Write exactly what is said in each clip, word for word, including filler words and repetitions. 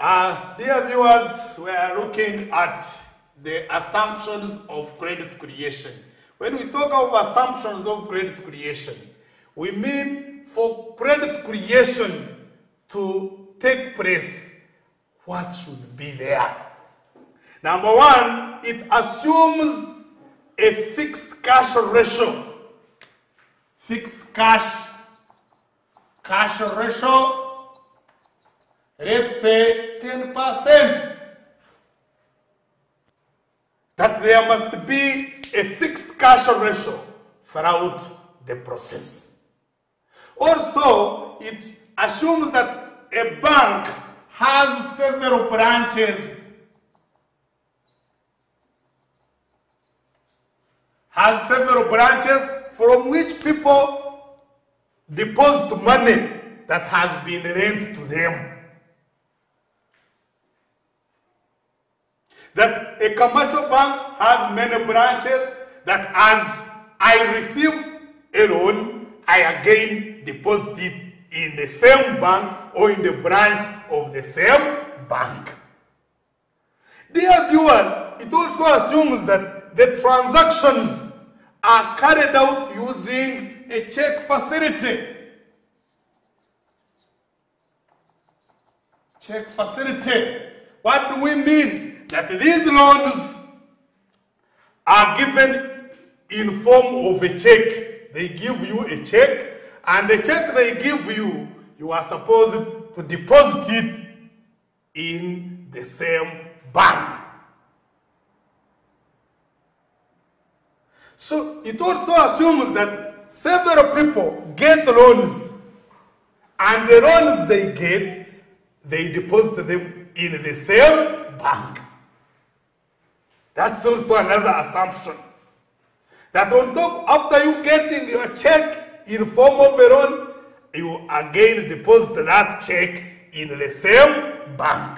Uh, dear viewers, we are looking at the assumptions of credit creation. When we talk of assumptions of credit creation, we mean for credit creation to take place, what should be there? Number one, it assumes a fixed cash ratio. Fixed cash, cash ratio, let's say ten percent. That there must be a fixed cash ratio throughout the process. Also, it assumes that a bank has several branches, has several branches from which people deposit money that has been lent to them. That a commercial bank has many branches, that as I receive a loan, I again deposit it in the same bank or in the branch of the same bank. Dear viewers, it also assumes that the transactions are carried out using a check facility. Check facility. What do we mean? That these loans are given in form of a check. They give you a check, and the check they give you, you are supposed to deposit it in the same bank. So it also assumes that several people get loans, and the loans they get, they deposit them in the same bank. That's also another assumption. That on top, after you getting your check in form of a loan, you again deposit that check in the same bank.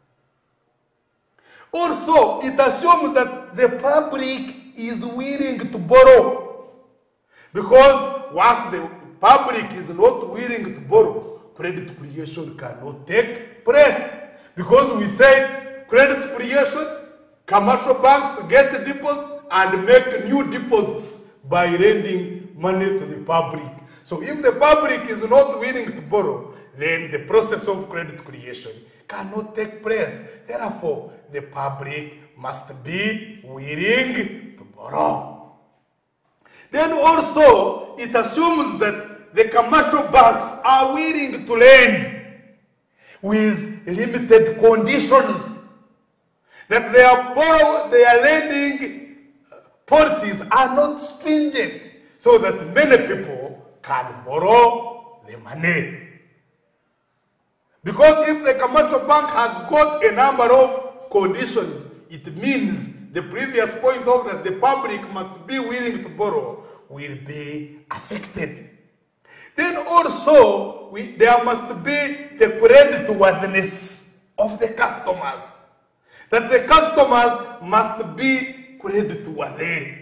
Also, it assumes that the public is willing to borrow. Because once the public is not willing to borrow, credit creation cannot take place. Because we say credit creation, commercial banks get the deposits and make new deposits by lending money to the public. So if the public is not willing to borrow, then the process of credit creation cannot take place. Therefore, the public must be willing to borrow. Then also, it assumes that the commercial banks are willing to lend with limited conditions. That their borrow, their lending policies are not stringent, so that many people can borrow the money. Because if the commercial bank has got a number of conditions, it means the previous point of that the public must be willing to borrow will be affected. Then also, we, there must be the creditworthiness of the customers. That the customers must be creditworthy.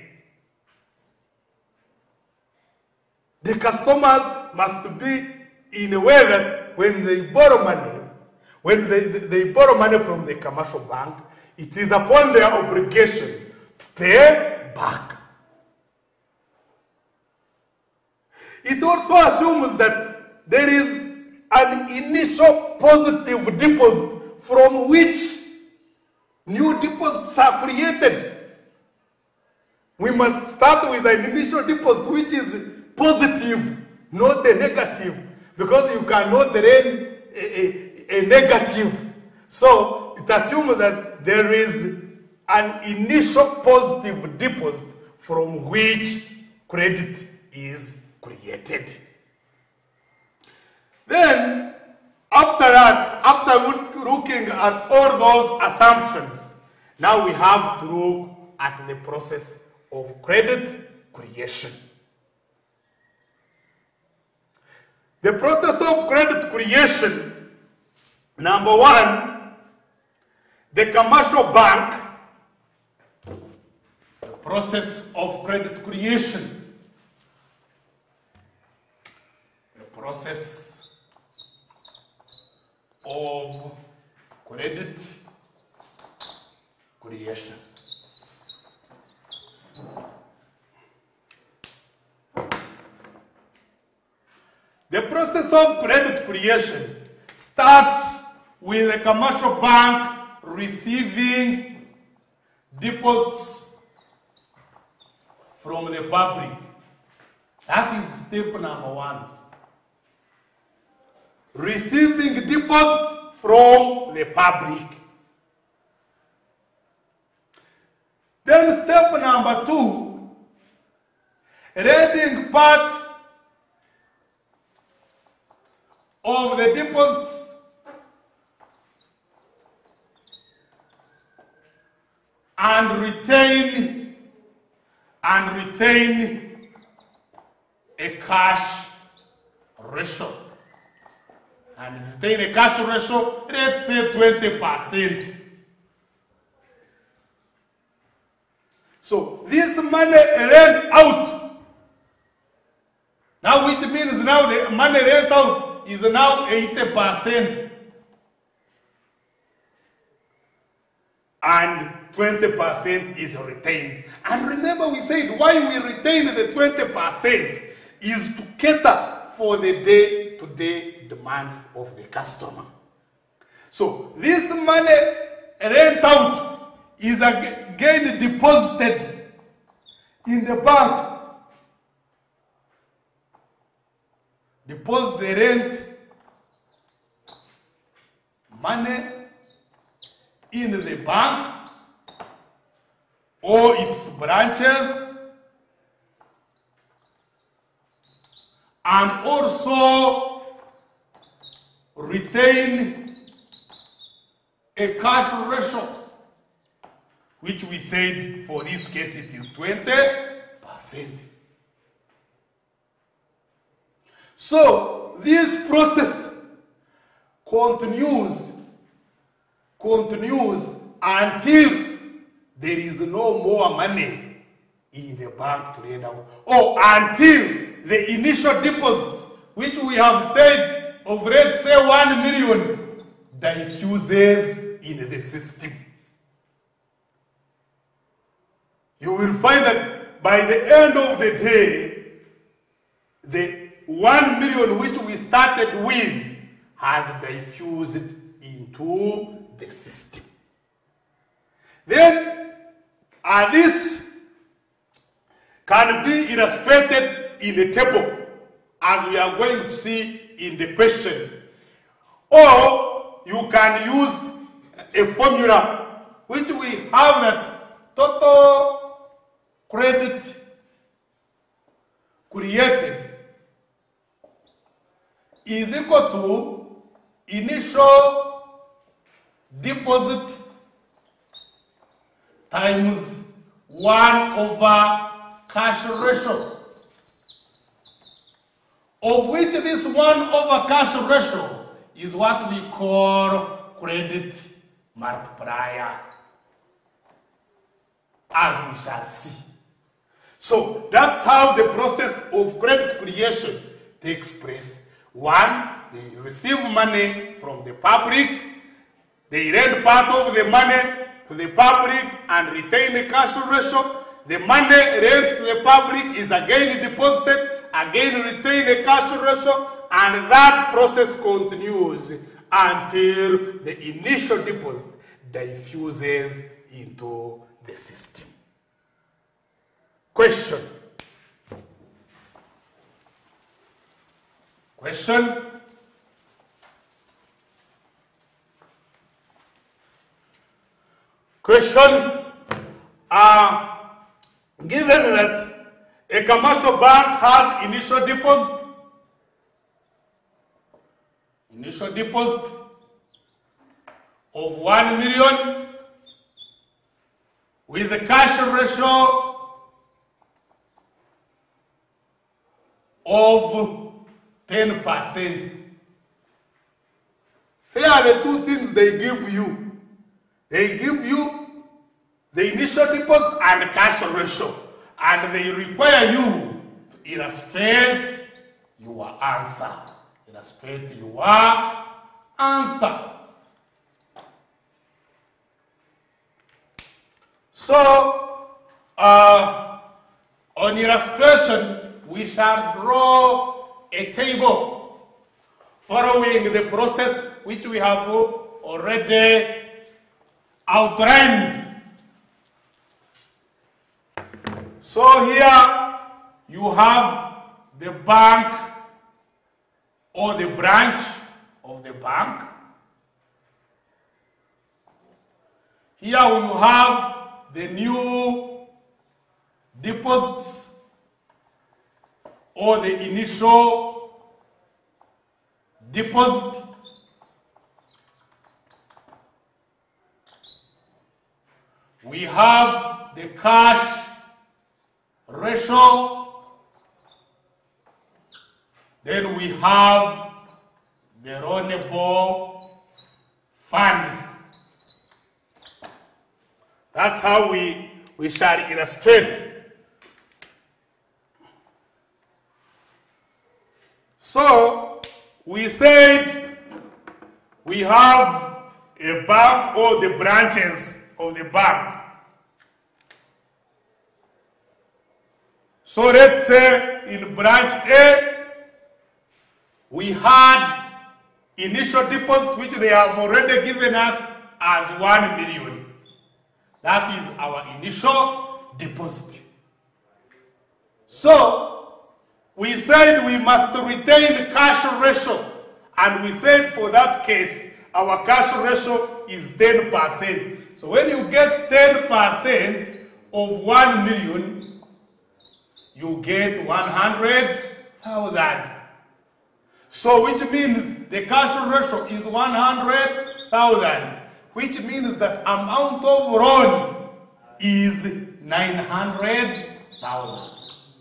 The customers must be in a way that when they borrow money, when they, they borrow money from the commercial bank, it is upon their obligation to pay back. It also assumes that there is an initial positive deposit from which new deposits are created. We must start with an initial deposit which is positive, not a negative, because you cannot lend a, a, a negative. So it assumes that there is an initial positive deposit from which credit is created. Then, after that, after looking at all those assumptions, now we have to look at the process of credit creation. The process of credit creation, number one, the commercial bank, the process of credit creation, the process of credit creation. The process of credit creation starts with a commercial bank receiving deposits from the public. That is step number one. Receiving deposits from the public. Then step number two, reading part of the deposits and retain and retain a cash ratio. And retain a cash ratio, let's say twenty percent. So this money lent out, now which means now the money lent out is now eighty percent and twenty percent is retained. And remember we said why we retain the twenty percent is to cater for the day-to-day demands of the customer. So this money lent out is again deposited in the bank. Deposit the rent money in the bank or its branches, and also retain a cash ratio, which we said for this case it is twenty percent. So this process continues, continues until there is no more money in the bank to lend out, or until the initial deposits, which we have said of let's say one million, diffuses in the system. You will find that by the end of the day, the one million which we started with has diffused into the system. Then, uh, this can be illustrated in a table, as we are going to see in the question. Or you can use a formula, which we have that total credit created is equal to initial deposit times one over cash ratio, of which this one over cash ratio is what we call credit multiplier, as we shall see. So that's how the process of credit creation takes place. One, they receive money from the public, they lend part of the money to the public and retain the cash ratio. The money lent to the public is again deposited, again retain the cash ratio, and that process continues until the initial deposit diffuses into the system. Question. Question. Question. Uh, given that a commercial bank has initial deposit, initial deposit of one million with a cash ratio of ten percent. Here are the two things they give you. They give you the initial deposit and cash ratio, and they require you to illustrate your answer. Illustrate your answer. So, uh, on illustration, we shall draw a table following the process which we have already outlined. So here you have the bank or the branch of the bank. Here you have the new deposits or the initial deposit. We have the cash ratio. Then we have the loanable funds. That's how we, we shall illustrate. So, we said we have a bank or the branches of the bank. So let's say in branch A, we had initial deposit which they have already given us as one million. That is our initial deposit. So, we said we must retain cash ratio, and we said for that case, our cash ratio is ten percent. So when you get ten percent of one million, you get one hundred thousand. So which means the cash ratio is one hundred thousand, which means that amount of loan is nine hundred thousand.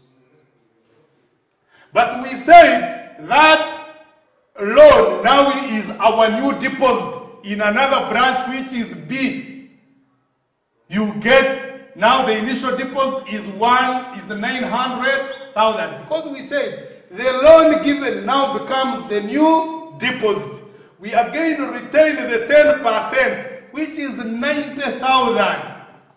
But we say that loan now is our new deposit in another branch which is B. You get, now the initial deposit is one, is nine hundred thousand. Because we said the loan given now becomes the new deposit. We again retain the ten percent, which is ninety thousand.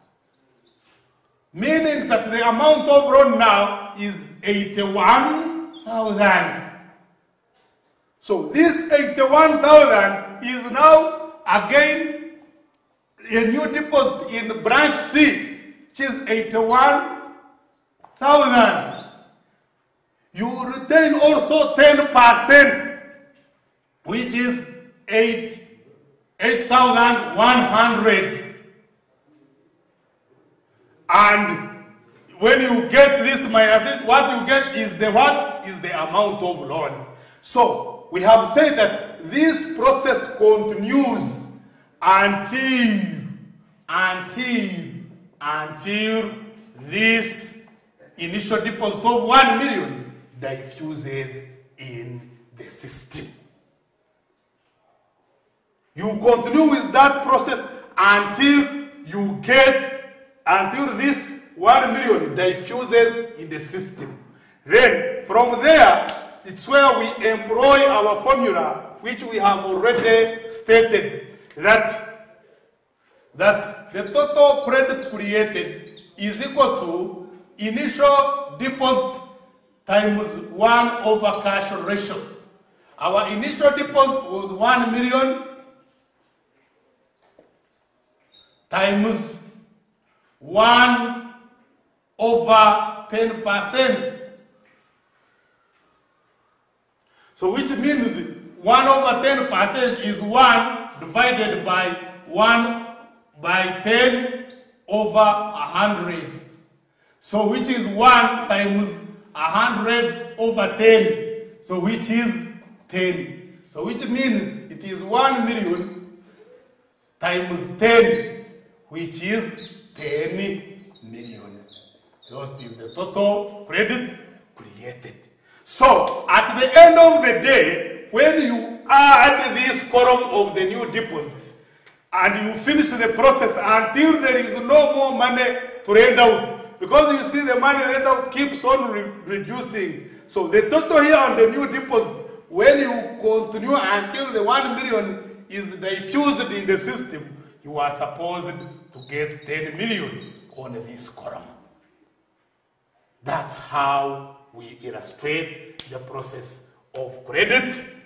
Meaning that the amount of loan now is eighty-one thousand. So this eighty-one thousand is now again a new deposit in branch C, which is eighty-one thousand. You retain also ten percent, which is eight thousand one hundred. And when you get this minus it, what you get is the what? Is the amount of loan. So we have said that this process continues until, until, until this initial deposit of one million diffuses in the system. You continue with that process until you get, until this one million diffuses in the system. Then from there, it's where we employ our formula, which we have already stated, that, that the total credit created is equal to initial deposit times one over cash ratio. Our initial deposit was one million times one over ten percent. So which means one over ten percent is one divided by one by ten over one hundred. So which is one times one hundred over ten. So which is ten. So which means it is one million times ten, which is ten million. That is the total credit created. So, at the end of the day, when you add this column of the new deposits, and you finish the process until there is no more money to lend out, because you see the money lent out keeps on re reducing. So, the total here on the new deposit, when you continue until the one million is diffused in the system, you are supposed to get ten million. on this column. That's how we illustrate the process of credit